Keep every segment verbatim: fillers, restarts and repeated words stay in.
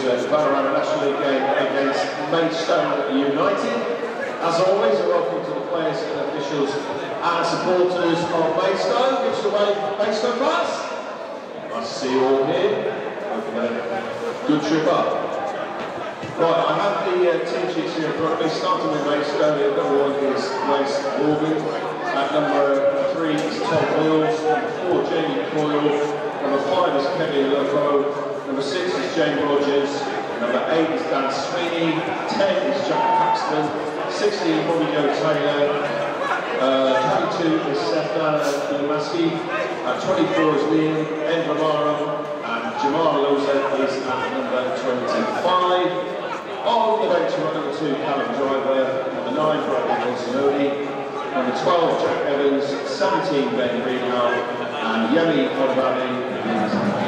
uh, Valorant National League game against Maidstone United. As always, a welcome to the players and officials and supporters of Maidstone. Give us a wave, Maidstone fans. Nice to see you all here. Good trip up. Right, I have the uh, team sheets here in front of me, starting with Maidstone. Number one is Wes Morgan. At number three is Tom Boyles. Number four, Jamie Coyle. Number five is Kevin Loco. Number six is Jane Rogers. Number eight is Dan Sweeney. ten is Jack Paxton. sixteen, Bobby Joe Taylor. Uh, twenty-two is Stefan Demaski. At twenty-four is Liam Endramaro. And Jamal Loza is at number twenty-five. On the bench, number two, Callum Driver. Number nine, Bradley Wilsononi. Number twelve, Jack Evans. seventeen, Ben Greenhill. And Yemi Odvani.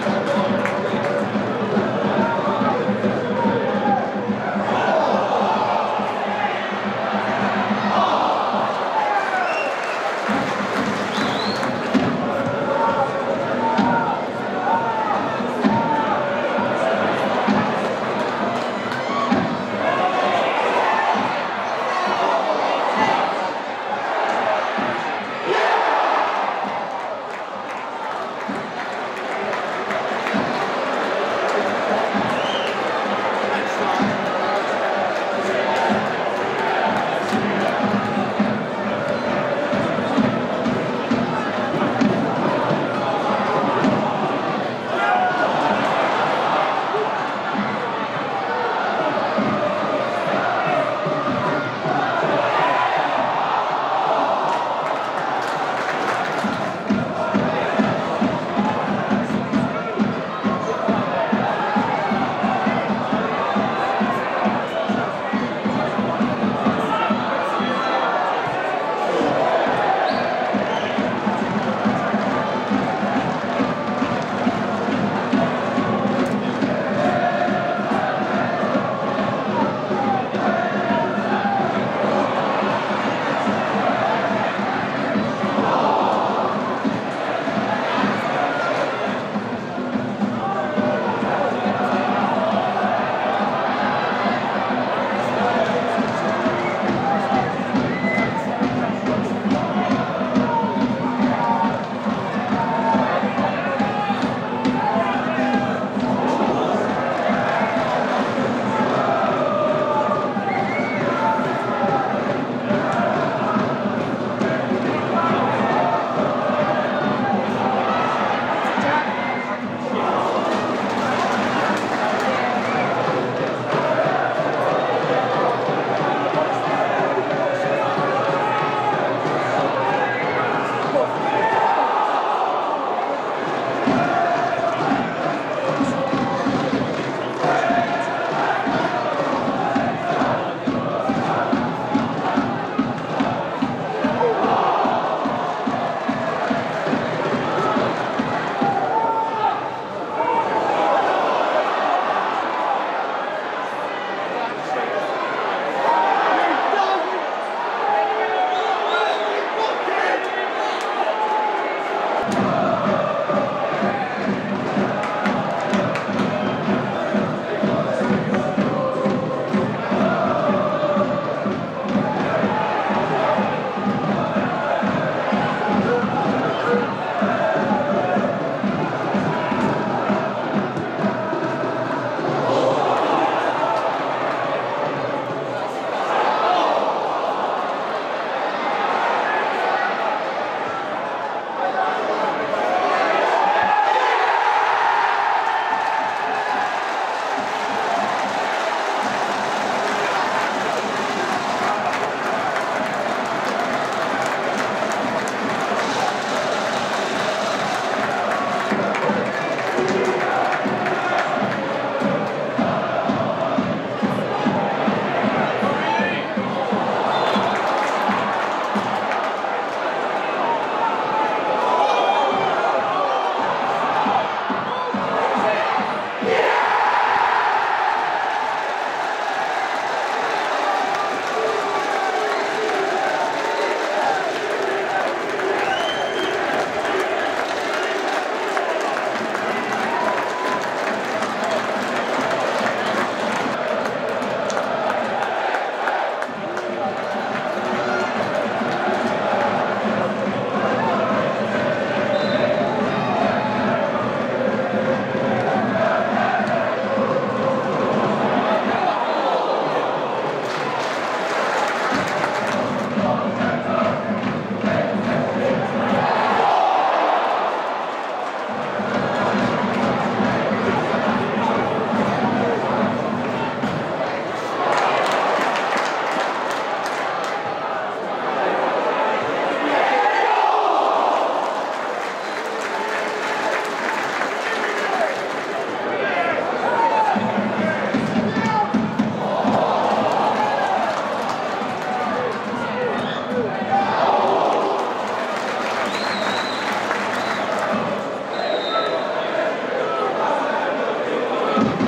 Thank you.